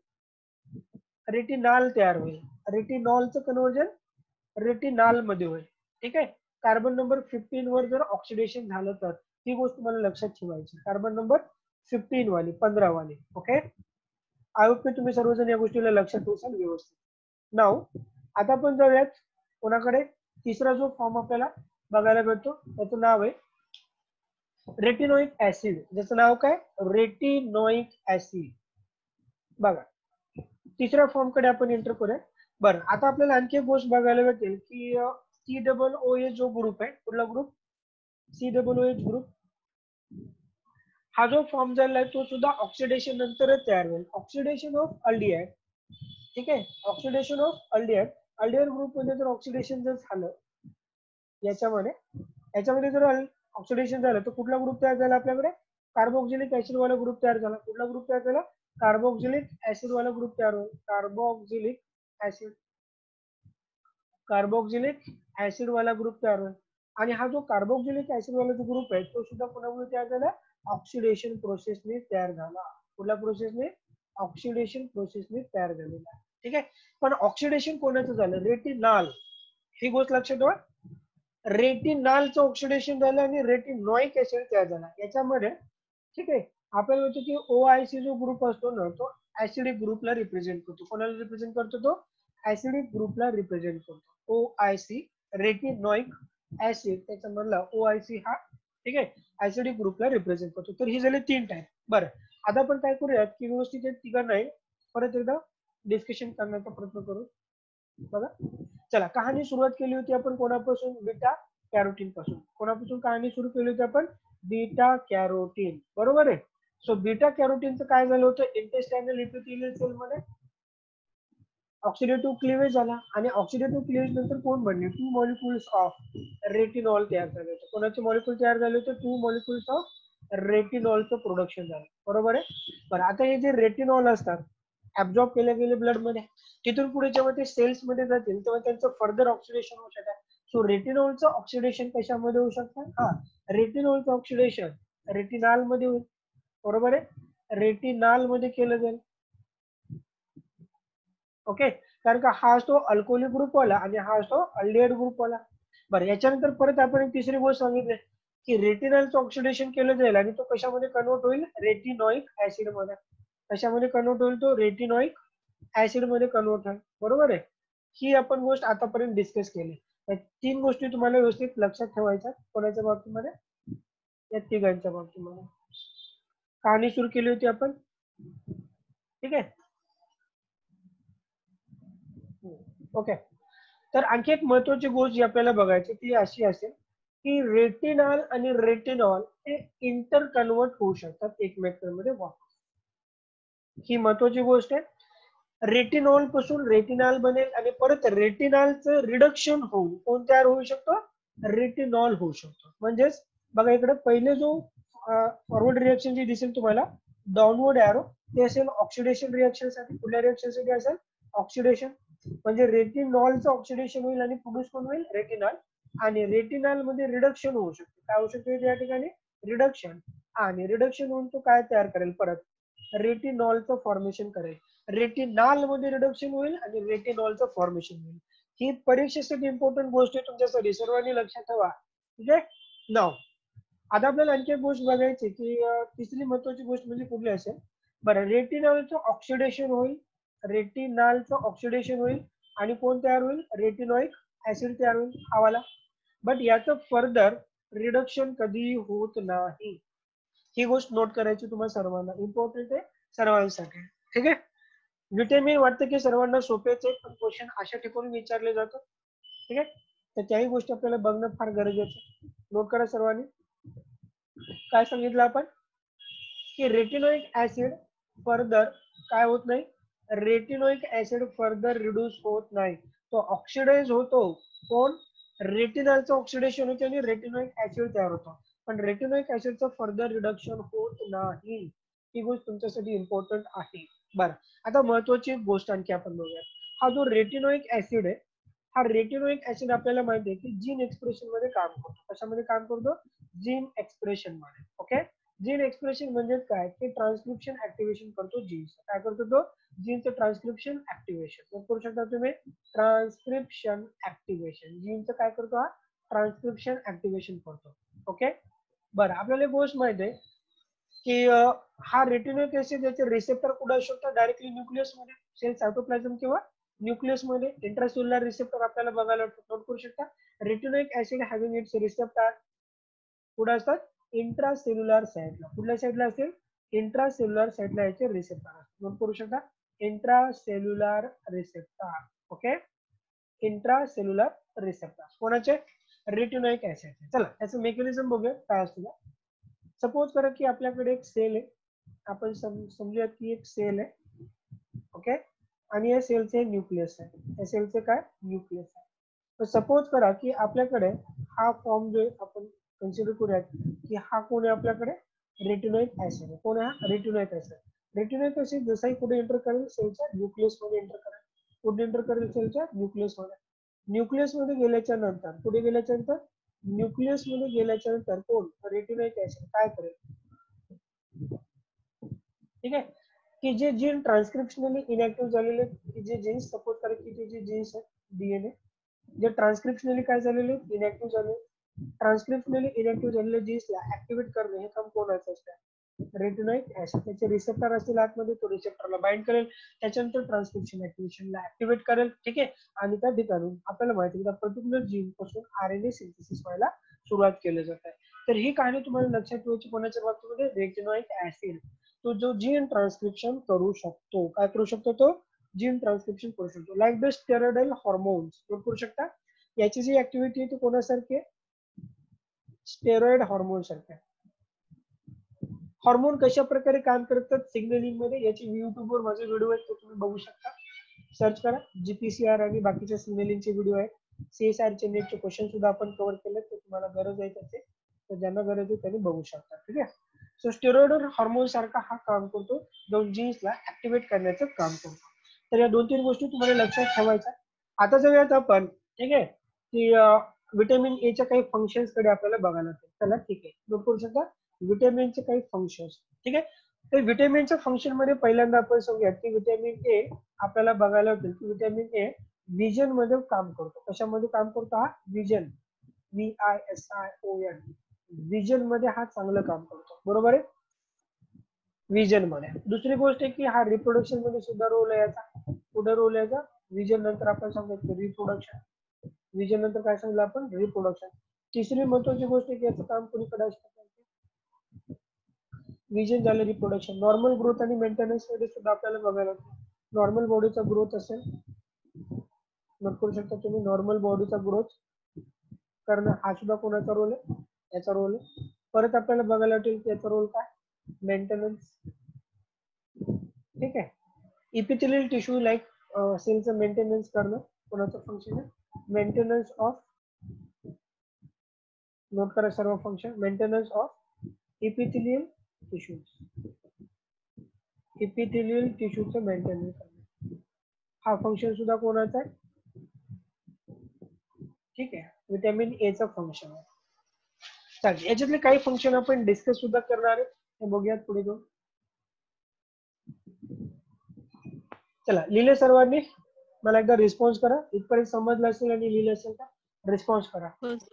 रेटिनॉल तयार होईल. रेटिनॉलचं कन्व्हर्जन रेटिनॉल मध्ये होईल. ठीक आहे, कार्बन नंबर 15 वर जर ऑक्सिडेशन झालं तर ही गोष्ट मला लक्षात ठेवायची. कार्बन नंबर 15 वाली, 15 वाली. ओके, आय होप की तुम्ही सर्वजण या गोष्टीला लक्षात ठेवाल व्यवस्थित. नाव आता आपण जाऊयात कोणाकडे? तिसरा जो फॉर्म आपल्याला बघायला भेटतो त्याचं नाव आहे रेटिनोइक ऍसिड. ज्याचं नाव काय? Retinoic acid. बघा, तिसऱ्या फॉर्म कडे आपण एंटर करूया. बरं, आता आपल्याला आणखी एक गोष्ट बघायला भेटेल की COOH जो ग्रुप आहे, कुठला ग्रुप? COOH group. हा जो फॉर्म झाला आहे तो सुद्धा ऑक्सिडेशन नंतरच तयार होईल. ऑक्सिडेशन ऑफ अल्डिहाइड, ठीक आहे, oxidation of aldehyde. Aldehyde group मध्ये जर ऑक्सिडेशन जर झालं याच्यामध्ये जर ऑक्सिडेशन झालं तर कुठला ग्रुप तयार झाला आपल्याकडे? कार्बोक्सिलिक ऍसिड वाला ग्रुप तयार झाला. कुठला ग्रुप तयार झाला? कार्बोक्सिलिक ऍसिड वाला ग्रुप तयार होईल, कार्बोक्सिलिक ऍसिड वाला ग्रुप तयार होईल. आणि हा जो कार्बोक्सिलिक ऍसिड वाला जो ग्रुप आहे तो सुद्धा कोणामुळे तयार झाला, ऑक्सिडेशन प्रोसेसने तयार झाला. कुठल्या प्रोसेसने, ऑक्सिडेशन प्रोसेसने तयार झालेला आहे. ठीक आहे. पण ऑक्सिडेशन कोणाचं झालं, रेटिनॉल, ही गोष्ट लक्षात ठेवा. रेटिनॉलचं ऑक्सिडेशन झालं आणि रेटिनॉइक ऍसिड तयार झाला. याच्यामध्ये ठीक आहे आपल्याला होतं की OIC जो ग्रुप असतो ना तो ऍसिडिक ग्रुपला रिप्रेझेंट करतो. कोणाला रिप्रेझेंट करतो, तो ऍसिडिक ग्रुपला रिप्रेझेंट करतो. OIC रेटिनॉइक ऍसिड, त्याच्यामधला OIC हा ठीक आहे ऍसिडिक ग्रुपला रिप्रेझेंट करतो. तर ही झाले 3 टाइप. बरं, आता आपण काय करूयात की व्यवस्थित तिघं नाही परत एकदा डिस्कशन करण्याचा प्रयत्न करू. बघा चला, कहाणी सुरुवात केली होती आपण कोणापासून, बीटा कॅरोटीन पासून. कोणापासून कहाणी सुरू केली होती आपण, बीटा कॅरोटीन, बरोबर आहे. सो बीटा कॅरोटीनचं काय झालं होतं, इंटेस्टाइनल एपिथेलियल सेल मध्ये ऑक्सिडेटिव्ह क्लिवेज झाला आणि ऑक्सिडेटिव्ह क्लिवेज नंतर कोण बनले, 2 मॉलिक्युल्स ऑफ रेटिनॉल तयार झाले होते. कोणाचे मॉलिक्युल तयार झाले होते, 2 मॉलिक्युल्स ऑफ रेटिनॉलचं प्रोडक्शन झालं, बरोबर आहे. बरं, आता हे जे रेटिनॉल असतात ऍब्झॉर्ब केले गेले ब्लड मध्ये, तिथून पुढे जेव्हा ते सेल्स मध्ये जातील तेव्हा त्यांचं फर्दर ऑक्सिडेशन होऊ शकतं. सो रेटिनॉलचं ऑक्सिडेशन कशामध्ये होऊ शकतं, हा रेटिनॉलचं ऑक्सिडेशन रेटिनॉल मध्ये होईल, बरोबर आहे. रेटिनॉल मध्ये केलं जाईल. ओके, कारण का हा असतो अल्कोहोलिक ग्रुप वाला आणि हा असतो अल्डिहाइड ग्रुप वाला. बरं, याच्यानंतर परत आपण एक तिसरी गोष्ट सांगितली की रेटिनॉलचं ऑक्सिडेशन केलं जाईल आणि तो कशामध्ये कन्वर्ट होईल, रेटिनॉइक ऍसिड मध्ये. कशामध्ये कन्वर्ट होईल, तो रेटिनॉइक ऍसिड मध्ये कन्वर्ट होईल, बरोबर आहे. ही आपण गोष्ट आतापर्यंत डिस्कस केली. या 3 गोष्टी तुम्हाला व्यवस्थित लक्षात ठेवायच्या. कोणाच्या बाबतीमध्ये, या तिघांच्या बाबतीमध्ये. कहाणी सुरू केली होती आपण, ठीक आहे. ओके, तर आणखी एक महत्वाची गोष्ट जी आपल्याला बघायची ती अशी असेल की रेटिनॉल आणि रेटिनॉल हे इंटर कन्वर्ट होऊ शकतात एकमेकांमध्ये वापरून. ही महत्वाची गोष्ट आहे. रेटिनॉल पासून रेटिनॉल बनेल आणि परत रेटिनॉलचं रिडक्शन होऊन कोण तयार होऊ शकतो, रेटिनॉल होऊ शकतो. म्हणजेच बघा इकडे पहिले जो फॉरवर्ड रिएक्शन जी दिसेल तुम्हाला डाऊनवर्ड एरो, ते असेल ऑक्सिडेशन रिएक्शन साठी. कुठल्या रिएक्शन साठी असेल, ऑक्सिडेशन. म्हणजे रेटिनॉलचं ऑक्सिडेशन होईल आणि प्रोड्यूस कोण होईल, रेटिनॉल. आणि रेटिनॉल मध्ये रिडक्शन होऊ शकते. काय होऊ शकते या ठिकाणी, रिडक्शन. आणि रिडक्शन होऊन तो काय तयार करेल, परत रेटिनॉलचं फॉर्मेशन करेल. रेटिनॉल मध्ये रिडक्शन होईल आणि रेटिनॉलचं फॉर्मेशन होईल. ही परीक्षेसाठी इम्पॉर्टंट गोष्ट आहे तुमच्यासाठी, सर्वांनी लक्षात ठेवा. ठीक आहे. नाव आता आपल्याला आणखी एक गोष्ट बघायची की तिसरी महत्वाची गोष्ट म्हणजे कुठली असेल, बरं, रेटिनॉलचं ऑक्सिडेशन होईल, रेटिनॉलचं ऑक्सिडेशन होईल आणि कोण तयार होईल, रेटिनॉइक ऍसिड तयार होईल, हा वाला. बट याचं फर्दर रिडक्शन कधी होत नाही. ही गोष्ट नोट करायची तुम्हाला सर्वांना, इम्पॉर्टंट आहे सर्वांसाठी. ठीक आहे. विटॅमिन वाटतं की सर्वांना सोपेच आहे, पण क्वेश्चन अशा ठिकाणी विचारले जातात. ठीक आहे, तर त्याही गोष्टी आपल्याला बघणं फार गरजेचं आहे. नोट करा सर्वांनी. काय सांगितलं आपण की रेटिनॉइक ऍसिड फर्दर काय होत नाही, रेटिनॉइक ऍसिड फर्दर रिड्यूस होत नाही, तो ऑक्सिडाइज होतो. कोण, रेटिनॉलचं ऑक्सिडेशन होते आणि रेटिनॉइक ऍसिड तयार होतो. पण रेटिनॉइक ऍसिडचं फर्दर रिडक्शन होत नाही. ही गोष्ट तुमच्यासाठी इम्पॉर्टंट आहे. बरं, आता महत्वाची गोष्ट आणखी आपण बघूया. हा जो रेटिनॉइक ऍसिड आहे, हा रेटिनॉइक ऍसिड आपल्याला माहिती आहे की जीन एक्सप्रेशन मध्ये काम करतो. कशामध्ये काम करतो, जीन एक्सप्रेशन मध्ये. ओके, जीन एक्सप्रेशन म्हणजे काय, की ट्रान्सक्रिप्शन ऍक्टिव्हेशन करतो जीन्स. काय करतो तो, जीनचं ट्रान्सक्रिप्शन ऍक्टिव्हेशन. करू शकता तुम्ही, ट्रान्सक्रिप्शन ऍक्टिव्हेशन. जीनचं काय करतो, हा ट्रान्सक्रिप्शन ऍक्टिव्हेशन करतो. ओके, बरं, आपल्याला एक गोष्ट माहिती आहे की हा रेटिनॉइक ऍसिड याचे रिसेप्टर कुठे असू शकतात, डायरेक्टली न्यूक्लियस मध्ये, सेल सायटोप्लाझम किंवा न्यूक्लियस मध्ये. इंट्रासेल्युलर रिसेप्टर आपल्याला बघायला नोट करू शकता. Retinoic acid having its receptor कुठे असतात, इंट्रासेल्युलर साइडला. कुठल्या साइडला असेल, इंट्रासेल्युलर साइडला याचे रिसेप्टर असतात. नोट करू शकता, intracellular receptor. Okay, intracellular receptor कोणाचे, रेटिनॉइक ऍसिड. चला त्याचं मेकॅनिझम बघूया काय असतं. सपोज करा की आपल्याकडे एक सेल आहे, आपण समजूयात की एक सेल आहे. ओके, आणि या सेलचे न्यूक्लियस आहे. या सेलचे काय, न्यूक्लियस आहे. तर सपोज करा की आपल्याकडे हा फॉर्म जो आपण कन्सिडर करूयात की हा कोण आहे आपल्याकडे, रेटिनॉइक ऍसिड आहे. कोण आहे, रेटिनॉइक ऍसिड. रेटिनोइक ऍसिड जसंही कुठे एंटर करेल सेलच्या न्यूक्लियस मध्ये एंटर करेल. कुठे एंटर करेल सेलच्या न्यूक्लियस मध्ये. न्यूक्लियस मध्ये गेल्याच्या नंतर कुठे गेल्याच्या नंतर न्यूक्लियस मध्ये गेल्याच्या नंतर कोण रेटिनोइक ऍसिड काय करेल, ठीक आहे, की जे जीन ट्रान्सक्रिप्शनली इनॅक्टिव्ह झालेले जे जीन्स सपोज करा की ते जे जीन्स आहेत डीएनए जे ट्रान्सक्रिप्शनली काय झालेले इनॅक्टिव्ह झाले, ट्रान्सक्रिप्शनली इनॅक्टिव्ह झालेले जीन्सला ऍक्टिव्हेट करणे हे काम कोणाचं असतं, रेटिनोइक ऍसिड. त्याचे रिसेप्टर असतील आतमध्ये, तो रिसेप्टरला बाइंड करेल, त्याच्यानंतर ट्रान्सक्रिप्शन ऍक्टिव्हेशनला ऍक्टिव्हेट करेल, ठीक आहे. आणि त्या ठिकाणी आपल्याला माहिती आहे की पर्टिक्युलर जीन पासून आरएनए सिंथेसिस व्हायला सुरुवात केली जाते. तर ही कहाणी तुम्हाला लक्षात ठेवायची कोणाच्या बाबतीमध्ये, रेटिनोइक ऍसिड. तो जो जीन ट्रान्सक्रिप्शन करू शकतो, काय करू शकतो तो, जीन ट्रान्सक्रिप्शन करू शकतो. लाईक द स्टेरॉइडल हॉर्मोन्स करू शकता. याची जी ऍक्टिव्हिटी आहे ती कोणासारखी आहे, स्टेरॉइड हॉर्मोन सारखे. हॉर्मोन कशा प्रकारे काम करतात सिग्नलिंग मध्ये, याची युट्यूब वर माझे व्हिडिओ आहेत, तो तुम्ही बघू शकता, सर्च करा. जीपीसीआर आणि बाकीच्या सिग्नलिंगचे व्हिडिओ आहेत. सीएसआर चे नेटचे क्वेश्चन सुद्धा आपण कव्हर केले, तर तुम्हाला गरज आहे त्याचे, तर ज्यांना गरज आहे त्यांनी बघू शकता, ठीक आहे. सो स्टेरॉइड हार्मोन सारखा हा काम करतो, जो जीन्सला ऍक्टिव्हेट करण्याचं काम करतो. तर या 2-3 गोष्टी तुम्हाला लक्षात ठेवायच्या. आता जाऊयात आपण, ठीक आहे, की व्हिटॅमिन ए च्या काही फंक्शन्स कडे आपल्याला बघायला लागेल. चला ठीक आहे, नोट करू शकता व्हिटॅमिनचे काही फंक्शन्स, ठीक आहे. तर व्हिटॅमिनच्या फंक्शन मध्ये पहिल्यांदा आपण सांगूयात की व्हिटॅमिन ए आपल्याला बघायला मिळेल की व्हिटॅमिन ए विजन मध्ये काम करतो. कशामध्ये काम करतो हा, विजन, VISION, विजन मध्ये हा चांगलं काम करतो, बरोबर आहे, विजन मध्ये. दुसरी गोष्ट आहे की हा रिप्रोडक्शन मध्ये सुद्धा रोल आहे याचा. कुठे रोल आहे याचा, विजन नंतर आपण सांगतो रिप्रोडक्शन, विजन नंतर काय सांगितलं आपण, रिप्रोडक्शन. तिसरी महत्वाची गोष्ट आहे की याचं काम कोणीकडे असतं, विजन झालं, रिप्रोडक्शन. नॉर्मल ग्रोथ आणि मेंटेनन्स मध्ये सुद्धा आपल्याला बघायला नॉर्मल बॉडीचा ग्रोथ असेल, नोट करू शकता तुम्ही, नॉर्मल बॉडीचा ग्रोथ करणं हा सुद्धा कोणाचा रोल आहे, याचा रोल आहे. परत आपल्याला बघायला वाटेल की याचा रोल काय, मेंटेनन्स, ठीक आहे. इपिथेलियल टिश्यू लाईक सेलचं मेंटेनन्स करणं कोणाचं फंक्शन आहे, मेंटेनन्स ऑफ, नोट करा सर्व function, maintenance of epithelial tissues, epithelial टिश्यूचं मेंटेनन्स करणं हा फंक्शन सुद्धा कोणाचा आहे, ठीक आहे, व्हिटॅमिन ए चा फंक्शन आहे. चालेल, याच्यातले काही फंक्शन आपण डिस्कस सुद्धा करणार आहे, हे बघूयात पुढे जाऊन. चला, लिहिले सर्वांनी, मला एकदा रिस्पॉन्स करा, इथपर्यंत समजलं असेल आणि लिहिलं असेल तर रिस्पॉन्स करा.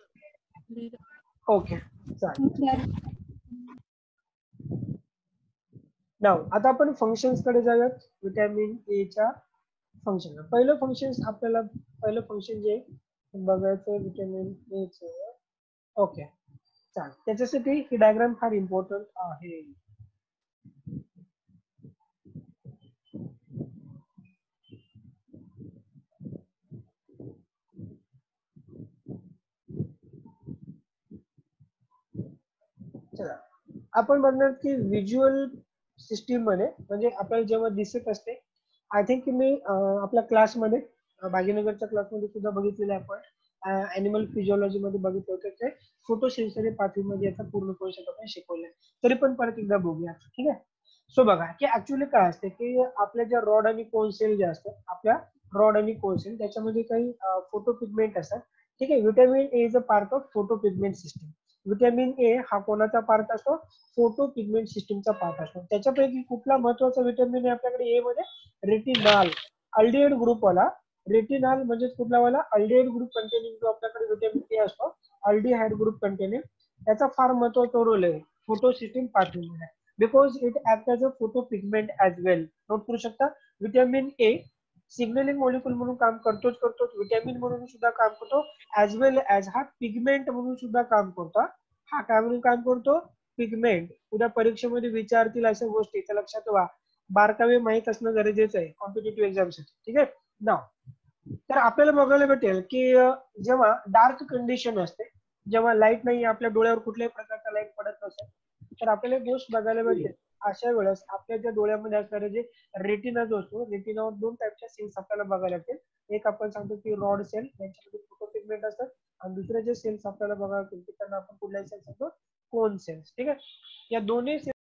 ओके, चालेल. नाव आता आपण फंक्शन्स कडे जाऊयात. व्हिटॅमिन ए च्या फंक्शन, पहिलं फंक्शन आपल्याला, पहिलं फंक्शन जे बघायचं व्हिटॅमिन ए च, ओके चालेल. त्याच्यासाठी ही डायग्राम फार इम्पॉर्टंट आहे. चला, आपण बघणार की व्हिज्युअल सिस्टीम मध्ये म्हणजे आपल्याला जेव्हा दिसत असते, आय थिंक मी आपल्या क्लासमध्ये भाग्यनगरच्या क्लासमध्ये सुद्धा बघितलेलं आहे आपण, ऍनिमल फिजिओलॉजी मध्ये बघितलं होतं ते फोटो सेन्सरी पाथवे मध्ये याचा पूर्ण कॉन्सेप्ट आपण शिकवलाय. तरी पण परत एकदा बघूया, ठीक आहे. सो बघा की ऍक्च्युअली काय असते की आपल्या ज्या रॉड आणि कोन सेल जे असतात, आपल्या रॉड आणि कोन सेल त्याच्यामध्ये काही फोटो पिगमेंट असतात, ठीक आहे. Vitamin A is a part of photo pigment system. Vitamin A हा कोणाचा पार्ट असतो, फोटो पिगमेंट सिस्टीमचा पार्ट असतो. त्याच्यापैकी कुठला महत्वाचा व्हिटॅमिन आहे आपल्याकडे ए मध्ये, रेटिनॉल, अल्डिहाइड ग्रुप वाला. रेटिनॉल म्हणजे कुठला वाला, अल्डिहाइड ग्रुप कंटेनिंग जो आपल्याकडे व्हिटॅमिन ए असतो, अल्डिहाइड ग्रुप कंटेनिंग, त्याचा फार महत्वाचा रोल आहे फोटो सिस्टीम पाथवेमध्ये, because it act as a photo pigment as well. Note करू शकता, व्हिटॅमिन ए सिग्नलिंग मॉलिक्यूल म्हणून काम करतोच, व्हिटॅमिन म्हणून सुद्धा काम करतो, ऍज वेल ऍज हा पिगमेंट म्हणून सुद्धा काम करतो. हा काय म्हणून काम करतो, पिगमेंट. उद्या परीक्षेमध्ये विचारतील अशा गोष्टी, तर लक्षात ठेवा, बारकावे माहित असणं गरजेचं आहे कॉम्पिटिटिव्ह एक्झामसाठी, ठीक आहे. नाव तर आपल्याला बघायला भेटेल की जेव्हा डार्क कंडिशन असते, जेव्हा लाईट नाही, आपल्या डोळ्यावर कुठल्याही प्रकारचा लाईट पडत नसेल, तर आपल्याला एक गोष्ट बघायला भेटेल. अशा वेळेस आपल्या ज्या डोळ्यामध्ये असणारे जे रेटिना जो असतो, रेटिनावर 2 टाईपच्या सेल्स आपल्याला बघायला भेटेल. एक आपण सांगतो की रॉड सेल, यांच्यामध्ये फोटो पिगमेंट असतात, आणि दुसरे जे सेल्स आपल्याला बघायला भेटतील त्यांना आपण कुठल्या सेल्स सांगतो, कोन सेल्स, ठीक आहे. या दोन्ही